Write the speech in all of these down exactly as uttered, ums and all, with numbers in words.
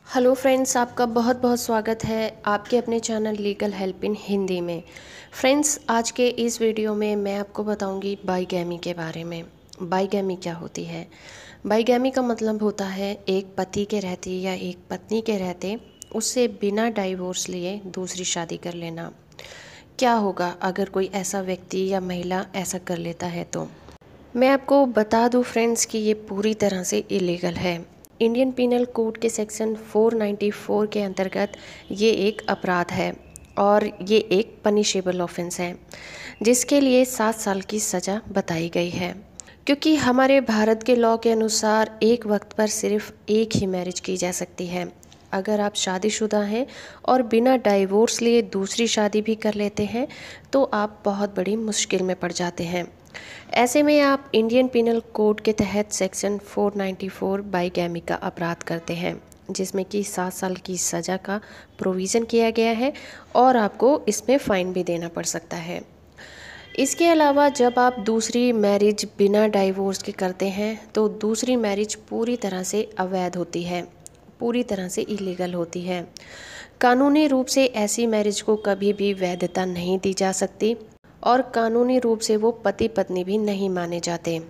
Hello friends, आपका बहुत बहुत स्वागत है आपके अपने channel legal help in Hindi में। फ्रेंड्स, आज के इस वीडियो में मैं आपको बताऊंगी बाईगैमी के बारे में। बाईगैमी क्या होती है? बाईगैमी का मतलब होता है एक पति के रहते या एक पत्नी के रहते उससे बिना डाइवोर्स लिए दूसरी शादी कर लेना। क्या होगा अगर कोई ऐसा व्यक्ति या महिला ऐसा कर लेता है? तो मैं आपको बता दूं फ्रेंड्स कि ये पूरी तरह से इलीगल है। इंडियन पीनल कोड के सेक्शन चार सौ चौरानवे के अंतर्गत ये एक अपराध है और ये एक पनिशेबल ऑफेंस है जिसके लिए सात साल की सज़ा बताई गई है। क्योंकि हमारे भारत के लॉ के अनुसार एक वक्त पर सिर्फ एक ही मैरिज की जा सकती है। अगर आप शादीशुदा हैं और बिना डाइवोर्स लिए दूसरी शादी भी कर लेते हैं तो आप बहुत बड़ी मुश्किल में पड़ जाते हैं। ऐसे में आप इंडियन पीनल कोड के तहत सेक्शन चार सौ चौरानवे बाईगैमी का अपराध करते हैं जिसमें कि सात साल की सज़ा का प्रोविज़न किया गया है और आपको इसमें फ़ाइन भी देना पड़ सकता है। इसके अलावा जब आप दूसरी मैरिज बिना डाइवोर्स के करते हैं तो दूसरी मैरिज पूरी तरह से अवैध होती है, पूरी तरह से इलीगल होती है। कानूनी रूप से ऐसी मैरिज को कभी भी वैधता नहीं दी जा सकती और कानूनी रूप से वो पति पत्नी भी नहीं माने जाते,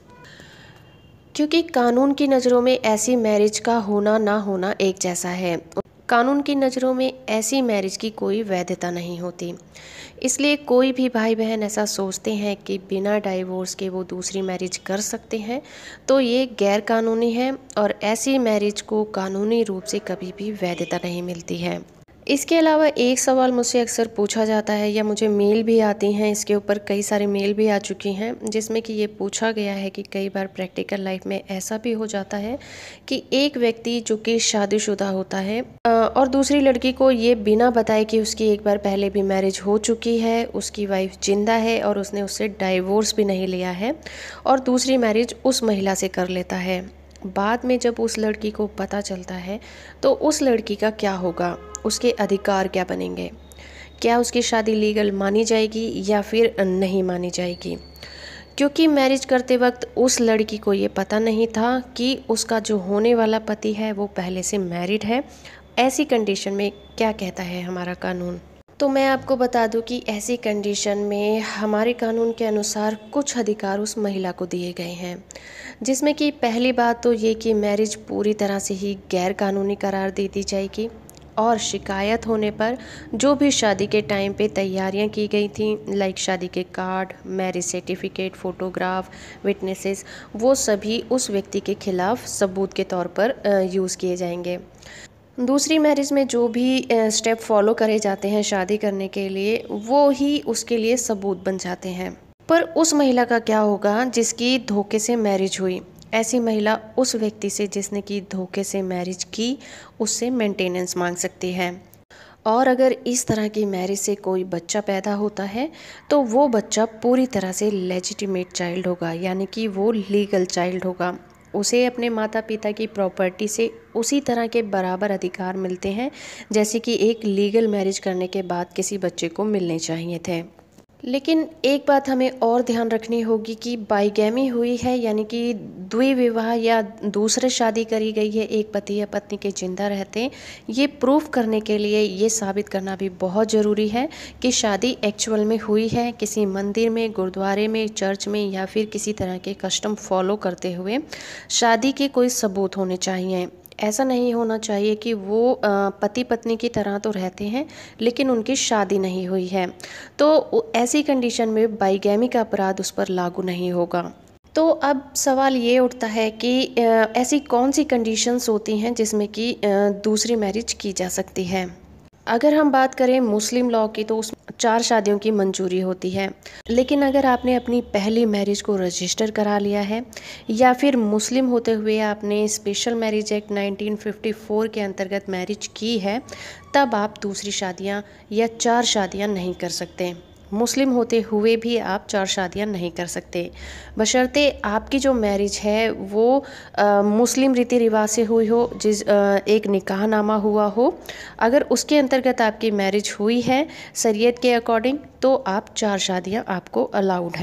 क्योंकि कानून की नज़रों में ऐसी मैरिज का होना ना होना एक जैसा है। कानून की नज़रों में ऐसी मैरिज की कोई वैधता नहीं होती। इसलिए कोई भी भाई बहन ऐसा सोचते हैं कि बिना डाइवोर्स के वो दूसरी मैरिज कर सकते हैं तो ये गैर कानूनी है और ऐसी मैरिज को कानूनी रूप से कभी भी वैधता नहीं मिलती है। इसके अलावा एक सवाल मुझसे अक्सर पूछा जाता है या मुझे मेल भी आती हैं, इसके ऊपर कई सारे मेल भी आ चुकी हैं जिसमें कि ये पूछा गया है कि कई बार प्रैक्टिकल लाइफ में ऐसा भी हो जाता है कि एक व्यक्ति जो कि शादीशुदा होता है और दूसरी लड़की को ये बिना बताए कि उसकी एक बार पहले भी मैरिज हो चुकी है, उसकी वाइफ जिंदा है और उसने उससे डाइवोर्स भी नहीं लिया है और दूसरी मैरिज उस महिला से कर लेता है। बाद में जब उस लड़की को पता चलता है तो उस लड़की का क्या होगा, उसके अधिकार क्या बनेंगे? क्या उसकी शादी लीगल मानी जाएगी या फिर नहीं मानी जाएगी? क्योंकि मैरिज करते वक्त उस लड़की को ये पता नहीं था कि उसका जो होने वाला पति है वो पहले से मैरिड है। ऐसी कंडीशन में क्या कहता है हमारा कानून? तो मैं आपको बता दूं कि ऐसी कंडीशन में हमारे कानून के अनुसार कुछ अधिकार उस महिला को दिए गए हैं, जिसमें कि पहली बात तो ये कि मैरिज पूरी तरह से ही गैर कानूनी करार दे दी जाएगी और शिकायत होने पर जो भी शादी के टाइम पे तैयारियां की गई थी, लाइक शादी के card, marriage certificate, photograph, witnesses, वो सभी उस व्यक्ति के खिलाफ सबूत के तौर पर यूज़ किए जाएंगे। दूसरी मैरिज में जो भी स्टेप फॉलो करे जाते हैं शादी करने के लिए, वो ही उसके लिए सबूत बन जाते हैं। पर उस महिला का क्या होगा जिसकी धोखे से मैरिज हुई? ऐसी महिला उस व्यक्ति से जिसने की धोखे से मैरिज की उससे मेंटेनेंस मांग सकती है और अगर इस तरह की मैरिज से कोई बच्चा पैदा होता है तो वो बच्चा पूरी तरह से लेजिटिमेट चाइल्ड होगा, यानी कि वो लीगल चाइल्ड होगा। उसे अपने माता पिता की प्रॉपर्टी से उसी तरह के बराबर अधिकार मिलते हैं जैसे कि एक लीगल मैरिज करने के बाद किसी बच्चे को मिलने चाहिए थे। लेकिन एक बात हमें और ध्यान रखनी होगी कि बाईगैमी हुई है, यानी कि द्विविवाह या दूसरे शादी करी गई है एक पति या पत्नी के जिंदा रहते, ये प्रूफ करने के लिए ये साबित करना भी बहुत ज़रूरी है कि शादी एक्चुअल में हुई है किसी मंदिर में, गुरुद्वारे में, चर्च में या फिर किसी तरह के कस्टम फॉलो करते हुए। शादी के कोई सबूत होने चाहिए। ऐसा नहीं होना चाहिए कि वो पति पत्नी की तरह तो रहते हैं लेकिन उनकी शादी नहीं हुई है, तो ऐसी कंडीशन में बाईगैमी का अपराध उस पर लागू नहीं होगा। तो अब सवाल ये उठता है कि ऐसी कौन सी कंडीशंस होती हैं जिसमें कि दूसरी मैरिज की जा सकती है। अगर हम बात करें मुस्लिम लॉ की तो उस चार शादियों की मंजूरी होती है, लेकिन अगर आपने अपनी पहली मैरिज को रजिस्टर करा लिया है या फिर मुस्लिम होते हुए आपने special marriage act nineteen fifty four के अंतर्गत मैरिज की है, तब आप दूसरी शादियां या चार शादियां नहीं कर सकते। मुस्लिम होते हुए भी आप चार शादियां नहीं कर सकते, बशर्ते आपकी जो मैरिज है वो आ, मुस्लिम रीति रिवाज से हुई हो, जिस आ, एक निकाहनामा हुआ हो। अगर उसके अंतर्गत आपकी मैरिज हुई है शरीयत के अकॉर्डिंग तो आप चार शादियां आपको अलाउड हैं।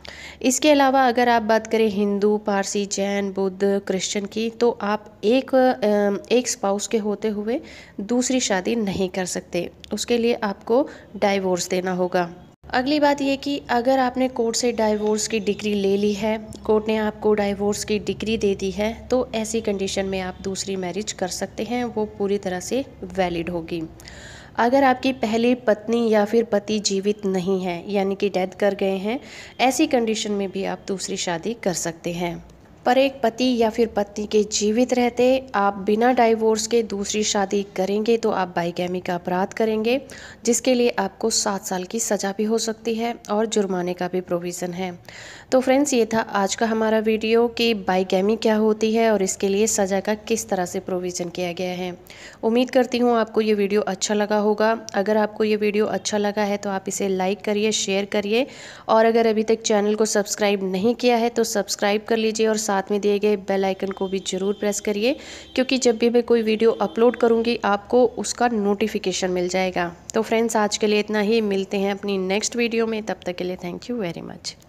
इसके अलावा अगर आप बात करें हिंदू, पारसी, जैन, बुद्ध, क्रिश्चियन की, तो आप एक अ, एक स्पाउस के होते हुए दूसरी शादी नहीं कर सकते। उसके लिए आपको डाइवोर्स देना होगा। अगली बात ये कि अगर आपने कोर्ट से डाइवोर्स की डिग्री ले ली है, कोर्ट ने आपको डाइवोर्स की डिग्री दे दी है, तो ऐसी कंडीशन में आप दूसरी मैरिज कर सकते हैं, वो पूरी तरह से वैलिड होगी। अगर आपकी पहली पत्नी या फिर पति जीवित नहीं है, यानी कि डेथ कर गए हैं, ऐसी कंडीशन में भी आप दूसरी शादी कर सकते हैं। पर एक पति या फिर पत्नी के जीवित रहते आप बिना डाइवोर्स के दूसरी शादी करेंगे तो आप बाइगैमी का अपराध करेंगे, जिसके लिए आपको सात साल की सज़ा भी हो सकती है और जुर्माने का भी प्रोविज़न है। तो फ्रेंड्स, ये था आज का हमारा वीडियो कि बाइगैमी क्या होती है और इसके लिए सज़ा का किस तरह से प्रोविज़न किया गया है। उम्मीद करती हूँ आपको ये वीडियो अच्छा लगा होगा। अगर आपको ये वीडियो अच्छा लगा है तो आप इसे लाइक करिए, शेयर करिए, और अगर अभी तक चैनल को सब्सक्राइब नहीं किया है तो सब्सक्राइब कर लीजिए और साथ में दिए गए बेल आइकन को भी ज़रूर प्रेस करिए, क्योंकि जब भी मैं कोई वीडियो अपलोड करूँगी आपको उसका नोटिफिकेशन मिल जाएगा। तो फ्रेंड्स, आज के लिए इतना ही। मिलते हैं अपनी नेक्स्ट वीडियो में, तब तक के लिए थैंक यू वेरी मच।